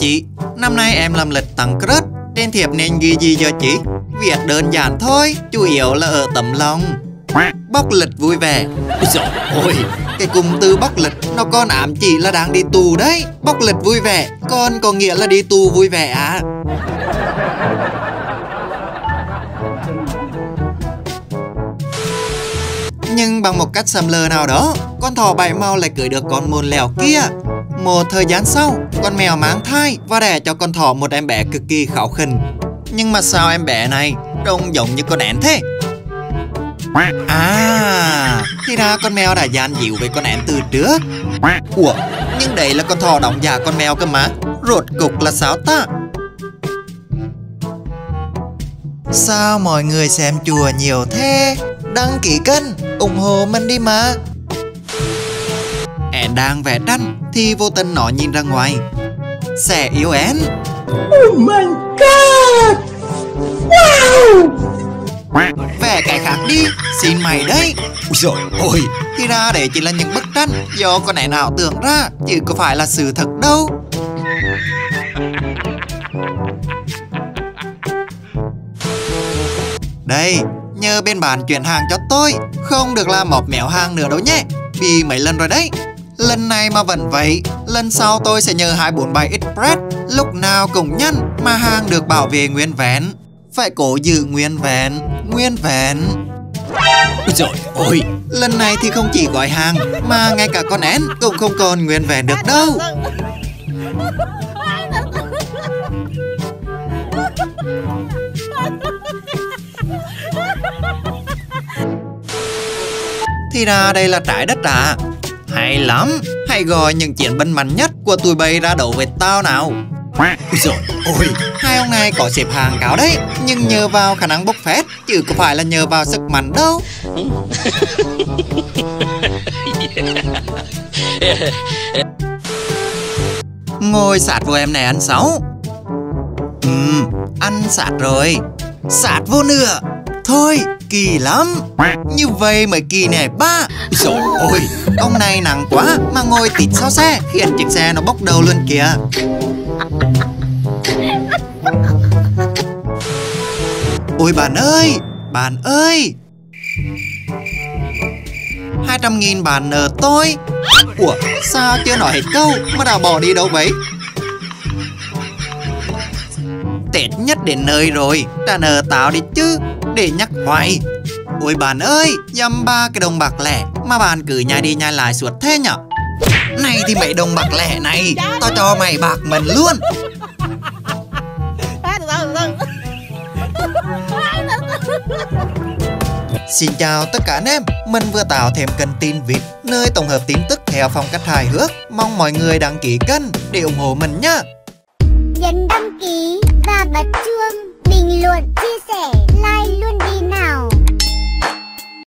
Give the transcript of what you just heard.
chị, năm nay em làm lịch tặng crush. Trên thiệp nên ghi gì cho chị? Việc đơn giản thôi, chủ yếu là ở tấm lòng. Bóc lịch vui vẻ. Trời ơi, cái cụm từ bóc lịch nó còn ám chỉ là đang đi tù đấy. Bóc lịch vui vẻ còn có nghĩa là đi tù vui vẻ à? Nhưng bằng một cách sầm lờ nào đó, con thỏ bảy màu lại cưới được con môn lèo kia. Một thời gian sau, con mèo mang thai và đẻ cho con thỏ một em bé cực kỳ kháu khỉnh. Nhưng mà sao em bé này trông giống như con én thế? À, thì ra con mèo đã gian díu với con én từ trước. Ủa, nhưng đấy là con thỏ đóng giả con mèo cơ mà. Rốt cục là sao ta? Sao mọi người xem chùa nhiều thế? Đăng ký kênh, ủng hộ mình đi mà. Én đang vẽ tranh thì vô tình nó nhìn ra ngoài. Sẽ yêu én. Oh my god! Wow! Vẽ cái khác đi, xin mày đấy. Rồi ôi, thì ra đấy chỉ là những bức tranh do con én ảo tưởng ra, chứ có phải là sự thật đâu. Đây, nhờ bên bạn chuyển hàng cho tôi, không được làm mọp méo hàng nữa đâu nhé. Bị mấy lần rồi đấy. Lần này mà vẫn vậy, lần sau tôi sẽ nhờ 247 Express lúc nào cũng nhanh mà hàng được bảo vệ nguyên vẹn. Phải cố giữ nguyên vẹn, nguyên vẹn. Ôi trời ơi, lần này thì không chỉ gói hàng mà ngay cả con én cũng không còn nguyên vẹn được đâu. Thì ra đây là trái đất à? Hay lắm, hãy gọi những chiến binh mạnh nhất của tụi bay ra đấu với tao nào. Rồi ôi, hai ông này có xếp hàng cao đấy, nhưng nhờ vào khả năng bốc phét, chứ có phải là nhờ vào sức mạnh đâu. Ngồi sát vô em này ăn sáu. Ăn sát rồi. Sát vô nữa. Thôi, kỳ lắm. Như vậy mới kỳ nè ba. Rồi ôi, ông này nặng quá mà ngồi tít sau xe, khiến chiếc xe nó bốc đầu luôn kìa. Ôi bạn ơi, bạn ơi, 200.000 bạn nợ tôi. Ủa, sao chưa nói hết câu mà đã bỏ đi đâu vậy? Tết nhất đến nơi rồi, trả nợ tao đi chứ, để nhắc hoài. Ôi bạn ơi, dăm ba cái đồng bạc lẻ mà bạn cứ nhai đi nhai lại suốt thế nhở? Này thì mấy đồng bạc lẻ này, tao cho mày bạc mình luôn. Xin chào tất cả anh em, mình vừa tạo thêm kênh tin vịt, nơi tổng hợp tin tức theo phong cách hài hước. Mong mọi người đăng ký kênh để ủng hộ mình nhé. Nhấn đăng ký và bật chuông, bình luận chia sẻ.